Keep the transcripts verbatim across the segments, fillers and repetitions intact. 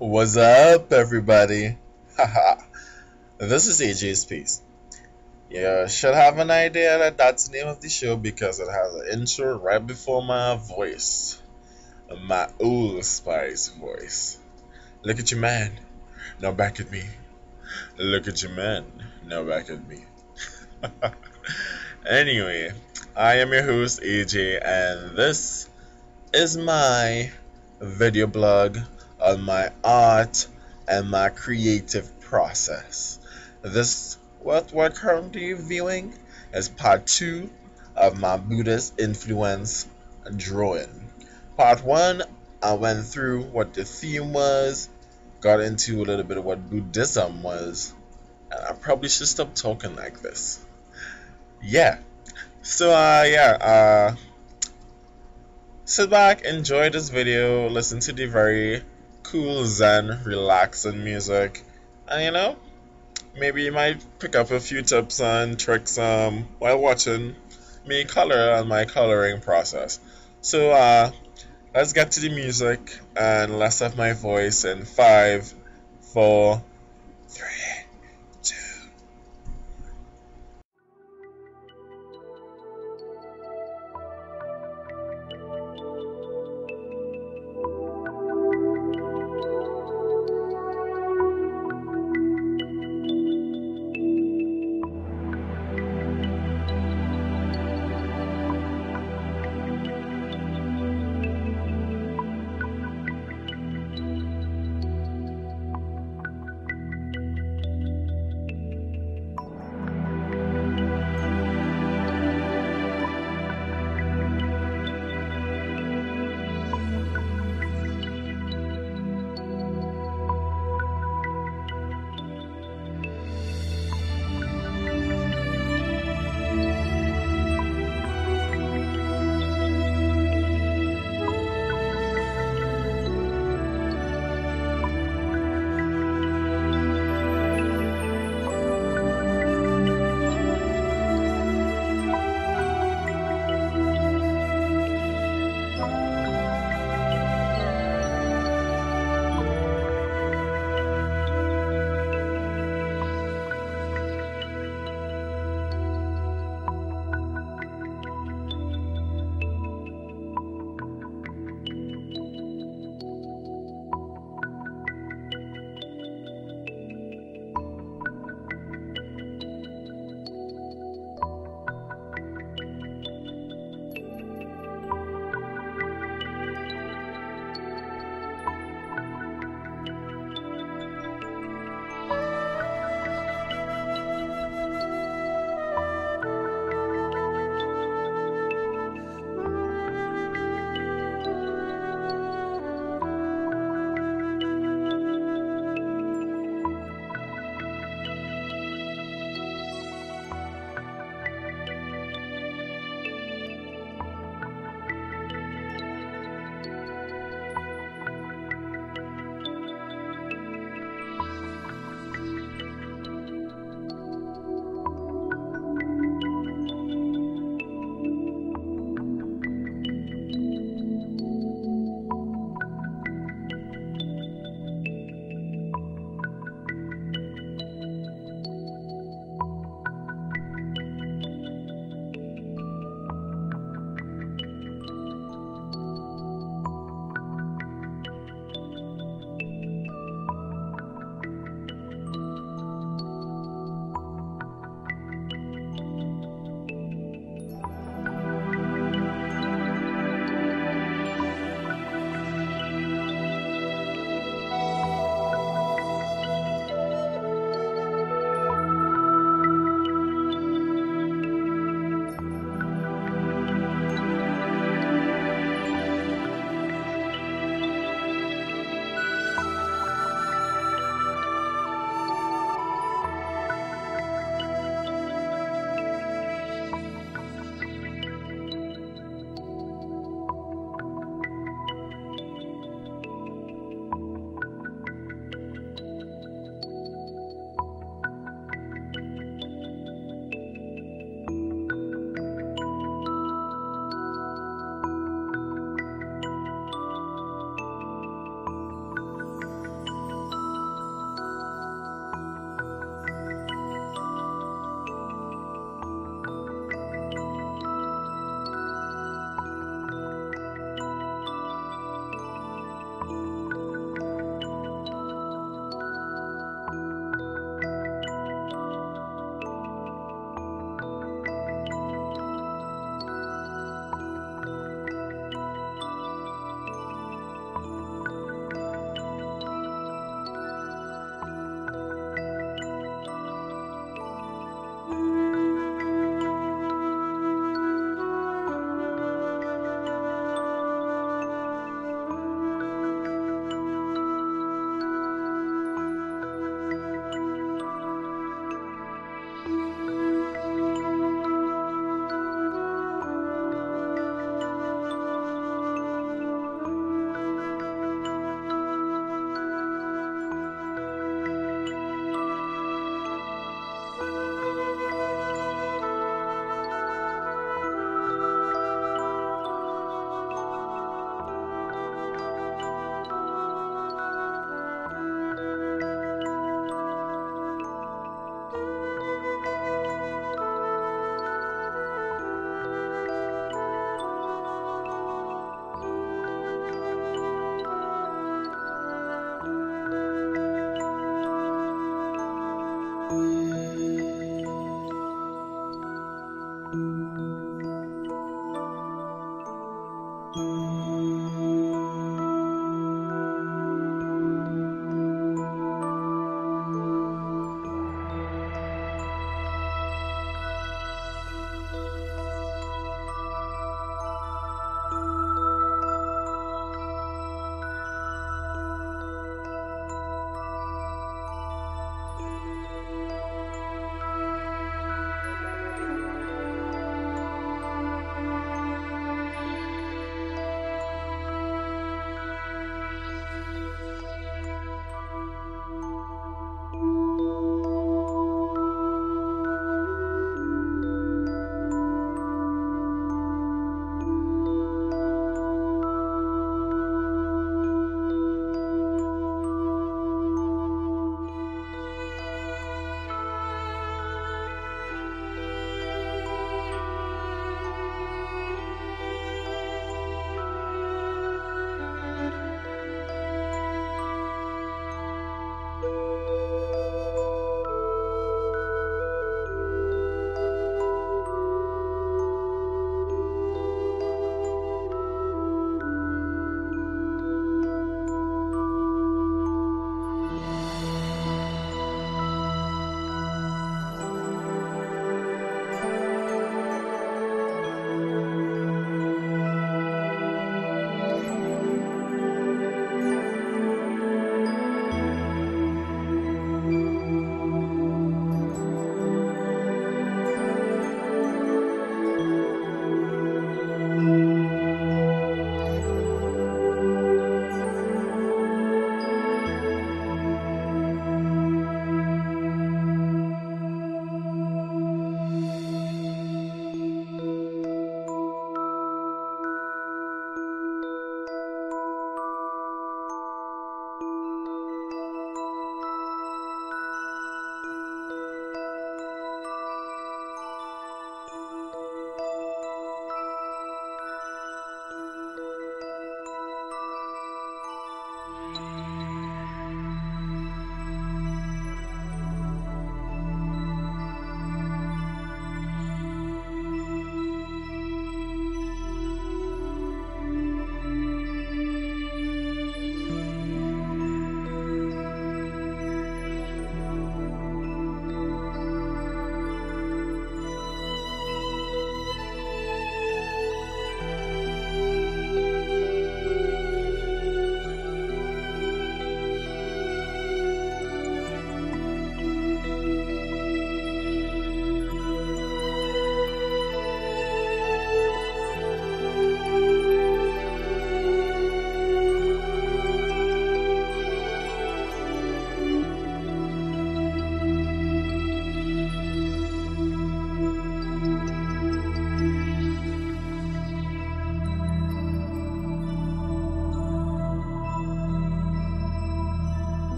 What's up, everybody? Haha, this is A J's Piece. You should have an idea that that's the name of the show because it has an intro right before my voice. My old Spice voice. Look at your man, now back at me. Look at your man, now back at me. Anyway, I am your host A J, and this is my video blog on my art and my creative process. This, what we're currently viewing, is part two of my Buddhist influence drawing. Part one, I went through what the theme was, got into a little bit of what Buddhism was, and I probably should stop talking like this. Yeah. So, uh, yeah, uh, sit back, enjoy this video, listen to the very cool, zen, relaxing music, and you know, maybe you might pick up a few tips and tricks um, while watching me color and my coloring process. So, uh, let's get to the music and let's have my voice in five, four, three, two.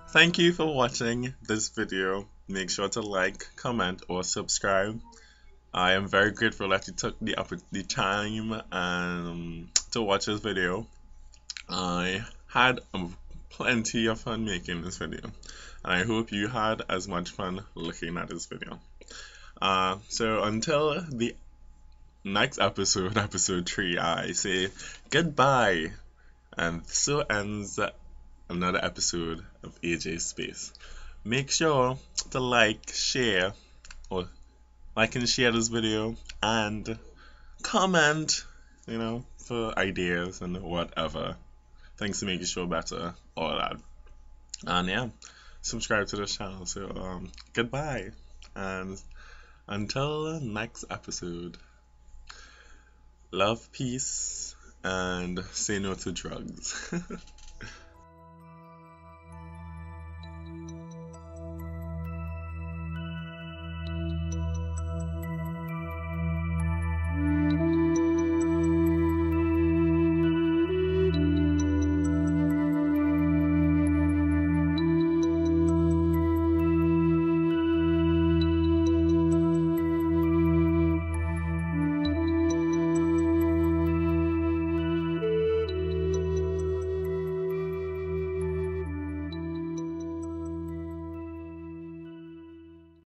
Thank you for watching this video. Make sure to like, comment, or subscribe. I am very grateful that you took the oppor- the time um, to watch this video. I had um, plenty of fun making this video, and I hope you had as much fun looking at this video. Uh, so until the next episode, episode three, I say goodbye, and so ends another episode of A J Space. Make sure to like, share, or like and share this video, and comment, you know, for ideas and whatever. Thanks to make the show better, all that. And yeah, subscribe to the channel. So, um, goodbye. And until the next episode, love, peace, and say no to drugs.